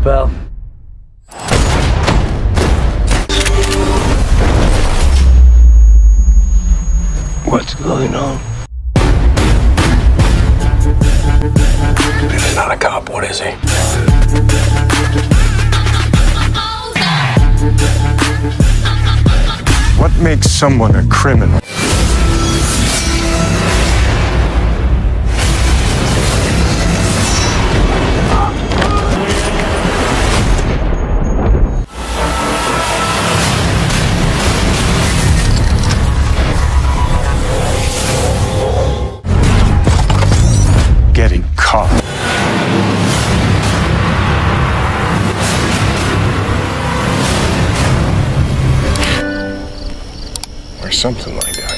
pal. What's going on? He's not a cop. What is he? What makes someone a criminal? Getting caught. Or something like that.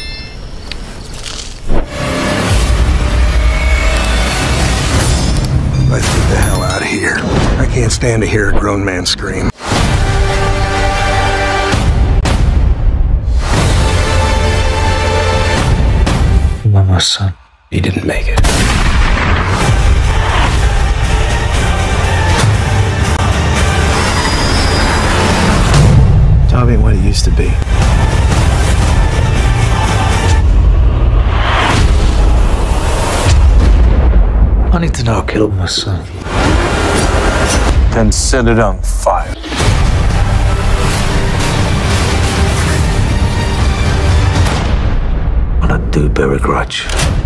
Let's get the hell out of here. I can't stand to hear a grown man scream. My son. He didn't make it. Job ain't what it used to be. I need to know who killed my son. Then set it on fire. And I do bear a grudge.